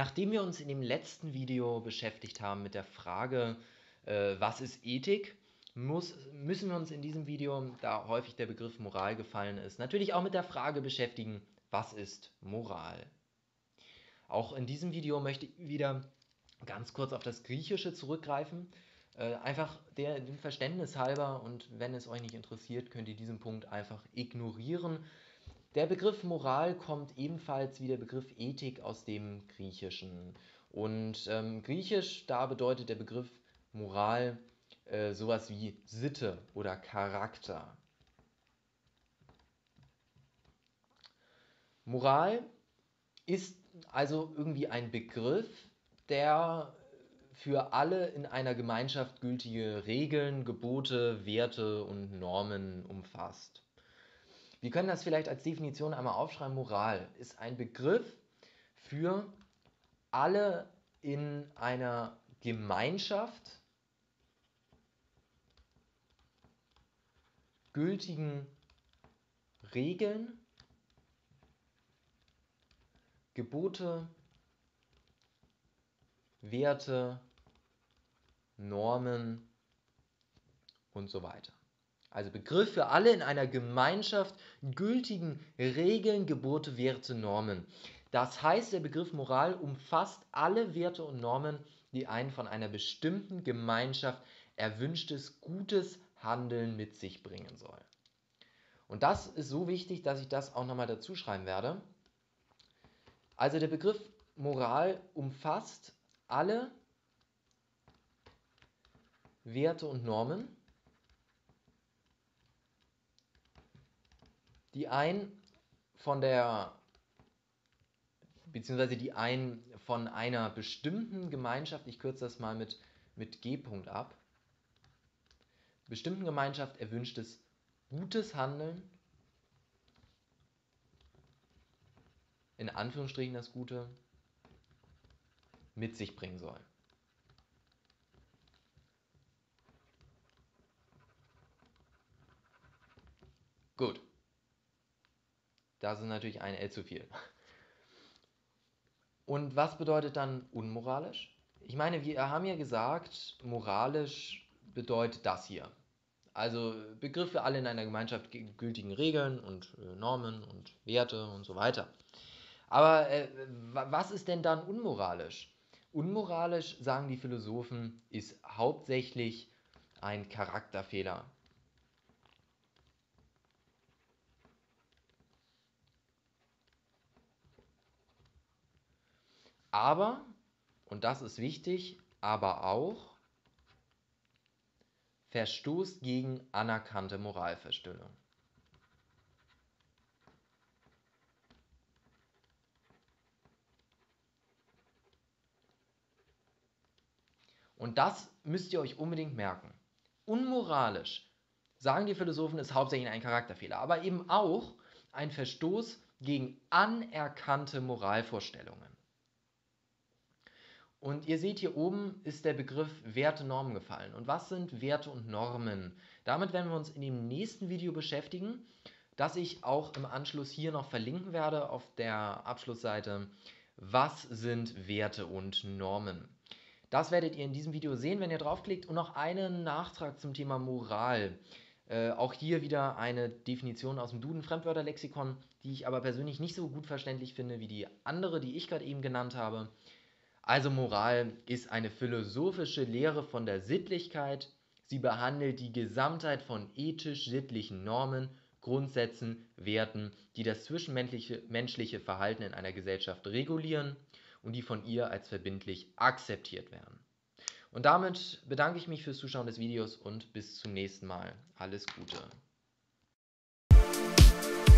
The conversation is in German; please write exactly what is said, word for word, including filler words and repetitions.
Nachdem wir uns in dem letzten Video beschäftigt haben mit der Frage, äh, was ist Ethik, muss, müssen wir uns in diesem Video, da häufig der Begriff Moral gefallen ist, natürlich auch mit der Frage beschäftigen, was ist Moral? Auch in diesem Video möchte ich wieder ganz kurz auf das Griechische zurückgreifen, äh, einfach der, dem Verständnis halber, und wenn es euch nicht interessiert, könnt ihr diesen Punkt einfach ignorieren. Der Begriff Moral kommt ebenfalls wie der Begriff Ethik aus dem Griechischen. Und ähm, Griechisch, da bedeutet der Begriff Moral äh, sowas wie Sitte oder Charakter. Moral ist also irgendwie ein Begriff, der für alle in einer Gemeinschaft gültige Regeln, Gebote, Werte und Normen umfasst. Wir können das vielleicht als Definition einmal aufschreiben. Moral ist ein Begriff für alle in einer Gemeinschaft gültigen Regeln, Gebote, Werte, Normen und so weiter. Also Begriff für alle in einer Gemeinschaft gültigen Regeln, Gebote, Werte, Normen. Das heißt, der Begriff Moral umfasst alle Werte und Normen, die ein von einer bestimmten Gemeinschaft erwünschtes, gutes Handeln mit sich bringen soll. Und das ist so wichtig, dass ich das auch nochmal dazu schreiben werde. Also der Begriff Moral umfasst alle Werte und Normen, die ein von der, beziehungsweise die ein von einer bestimmten Gemeinschaft, ich kürze das mal mit, mit G. ab, bestimmten Gemeinschaft erwünschtes gutes Handeln, in Anführungsstrichen das Gute, mit sich bringen soll. Gut. Das ist natürlich ein L zu viel. Und was bedeutet dann unmoralisch? Ich meine, wir haben ja gesagt, moralisch bedeutet das hier. Also Begriff für alle in einer Gemeinschaft gültigen Regeln und äh, Normen und Werte und so weiter. Aber äh, was ist denn dann unmoralisch? Unmoralisch, sagen die Philosophen, ist hauptsächlich ein Charakterfehler. Aber, und das ist wichtig, aber auch Verstoß gegen anerkannte Moralvorstellungen. Und das müsst ihr euch unbedingt merken. Unmoralisch, sagen die Philosophen, ist hauptsächlich ein Charakterfehler, aber eben auch ein Verstoß gegen anerkannte Moralvorstellungen. Und ihr seht, hier oben ist der Begriff Werte, Normen gefallen. Und was sind Werte und Normen? Damit werden wir uns in dem nächsten Video beschäftigen, das ich auch im Anschluss hier noch verlinken werde auf der Abschlussseite. Was sind Werte und Normen? Das werdet ihr in diesem Video sehen, wenn ihr draufklickt. Und noch einen Nachtrag zum Thema Moral. Äh, auch hier wieder eine Definition aus dem Duden-Fremdwörterlexikon, die ich aber persönlich nicht so gut verständlich finde wie die andere, die ich gerade eben genannt habe. Also Moral ist eine philosophische Lehre von der Sittlichkeit. Sie behandelt die Gesamtheit von ethisch-sittlichen Normen, Grundsätzen, Werten, die das zwischenmenschliche menschliche Verhalten in einer Gesellschaft regulieren und die von ihr als verbindlich akzeptiert werden. Und damit bedanke ich mich fürs Zuschauen des Videos und bis zum nächsten Mal. Alles Gute.